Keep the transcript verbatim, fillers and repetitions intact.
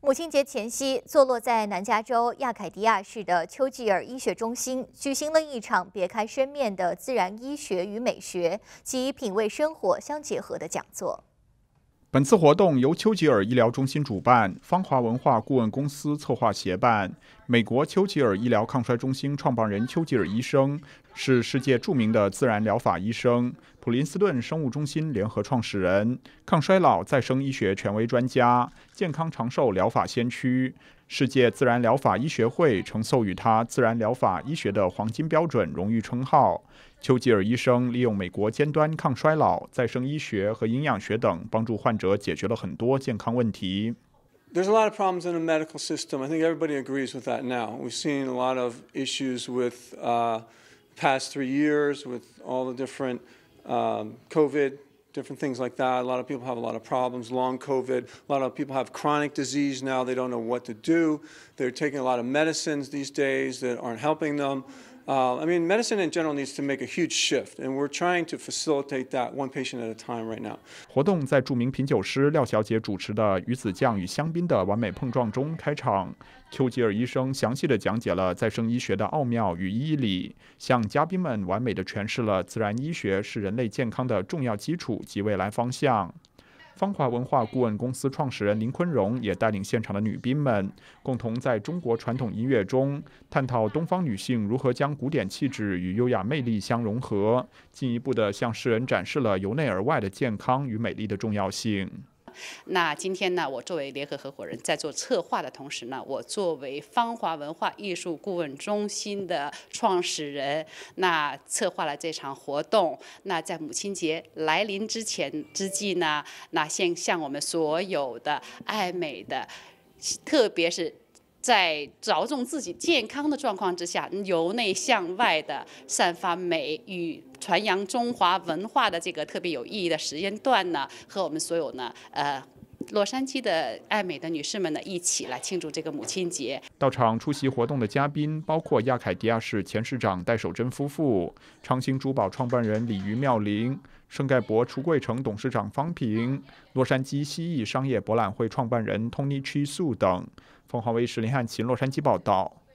母亲节前夕，坐落在南加州亚凯迪亚市的丘吉尔医学中心举行了一场别开生面的自然医学与美学及品味生活相结合的讲座。 本次活动由丘吉尔医疗中心主办，芳华文化顾问公司策划协办。美国丘吉尔医疗抗衰中心创办人丘吉尔医生是世界著名的自然疗法医生，普林斯顿生物中心联合创始人，抗衰老再生医学权威专家，健康长寿疗法先驱。世界自然疗法医学会曾授予他自然疗法医学的黄金标准荣誉称号。丘吉尔医生利用美国尖端抗衰老、再生医学和营养学等，帮助患者解决了很多健康问题。 There's a lot of problems in the medical system. I think everybody agrees with that now. We've seen a lot of issues with uh, past three years with all the different um, COVID, different things like that. A lot of people have a lot of problems, long COVID. A lot of people have chronic disease now. They don't know what to do. They're taking a lot of medicines these days that aren't helping them. Uh, I mean, medicine in general needs to make a huge shift, and we're trying to facilitate that one patient at a time right now. 活动在著名品酒师廖小姐主持的鱼子酱与香槟的完美碰撞中开场。丘吉尔医生详细地讲解了再生医学的奥妙与医理，向嘉宾们完美地诠释了自然医学是人类健康的重要基础及未来方向。芳华文化顾问公司创始人林坤荣也带领现场的女宾们，共同在中国传统音乐中探讨东方女性如何将古典气质与优雅魅力相融合，进一步地向世人展示了由内而外的健康与美丽的重要性。 那今天呢，我作为联合合伙人，在做策划的同时呢，我作为芳华文化艺术顾问中心的创始人，那策划了这场活动。那在母亲节来临之前之际呢，那先向我们所有的爱美的，特别是在着重自己健康的状况之下，由内向外的散发美与传扬中华文化的这个特别有意义的时间段呢，和我们所有呢，呃。洛杉矶的爱美的女士们呢，一起来庆祝这个母亲节。 到场出席活动的嘉宾包括亚凯迪亚市前市长戴守珍夫妇、昌兴珠宝创办人李于妙玲、圣盖博橱柜城董事长方平、洛杉矶蜥蜴商业博览会创办人 Tony Chi Su 等。凤凰卫视林汉琴洛杉矶报道。